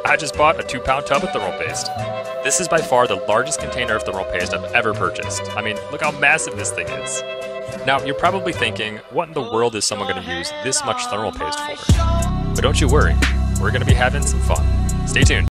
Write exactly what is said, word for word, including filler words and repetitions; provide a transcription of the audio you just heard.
I just bought a two pound tub of thermal paste. This is by far the largest container of thermal paste I've ever purchased. I mean, look how massive this thing is. Now, you're probably thinking, what in the world is someone going to use this much thermal paste for? But don't you worry, we're going to be having some fun. Stay tuned.